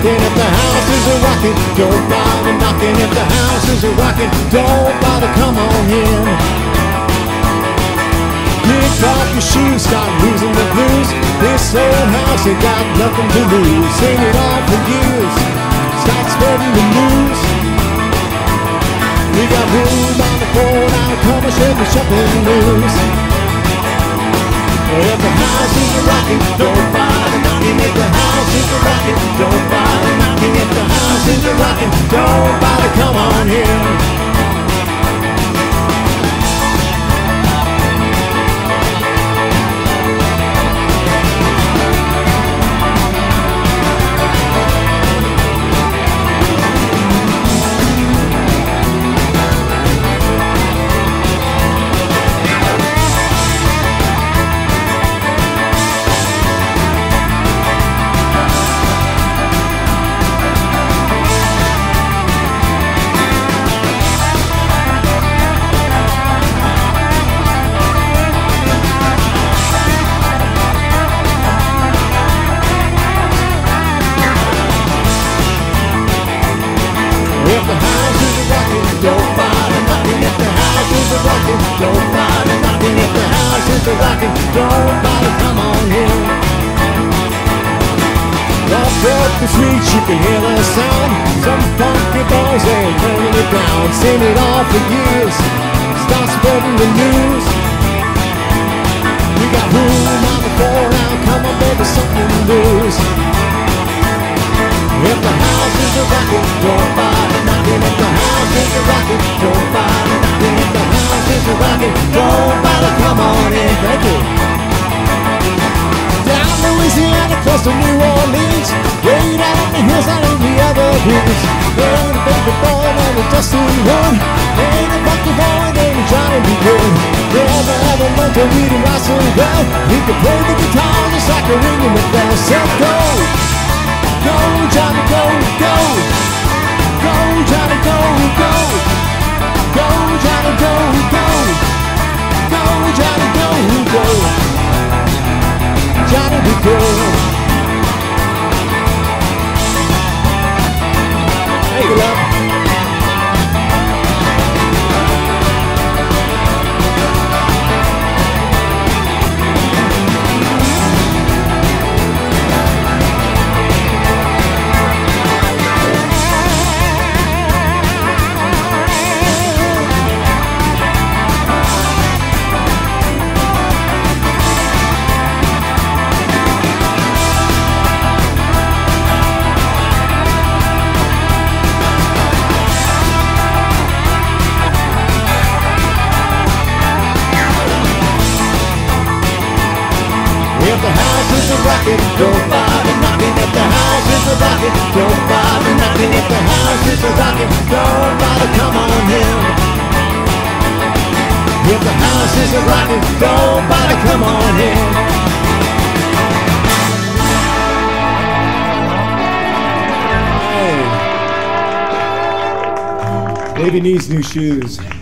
knocking. If the house isn't rocking, don't bother knocking. If the house isn't rocking, don't bother, come on in. Kick off your shoes, start losing the blues. This old house ain't got nothing to lose. Sing it all for years, start spreading the news. We got room on the floor now, come and shake the something loose. If the house isn't rocking, don't bother knocking. If the house isn't rocking, don't bother knocking. If the house isn't rocking, don't bother, come on in. If the house isn't rocking, don't bother knocking. If the house isn't rocking, don't bother knocking. If the house isn't rocking, don't bother, come on in. Off the streets you can hear the sound. Some funky boys ain't turning it down. Seen it all for years, start spreading the news. We got room on the floor now, come on baby, something loose. If the house isn't rocking, don't bother knocking. If the house isn't rocking, don't bother knocking. If the house isn't rocking, don't bother, come on in. Thank you. Down Louisiana, close to New Orleans, way down in the hills, out in the Everglades. There ain't a baby boy, and a dusty one. There ain't a funky boy, there ain't a Johnny B. Good. They ever learned to read and write so well. He could play the guitar just like a ring in the bell. So go! Go, Johnny, go, go. Go, Johnny, go, go. Go, Johnny, go, go. Go, Johnny, go, go. Johnny, be good. Hey, good luck. If the house isn't rocking, don't bother knocking. If the house isn't rocking, don't bother knocking. If the house isn't rocking, don't bother, come on in. If the house isn't rocking, don't bother, come on in. Hey. Baby needs new shoes.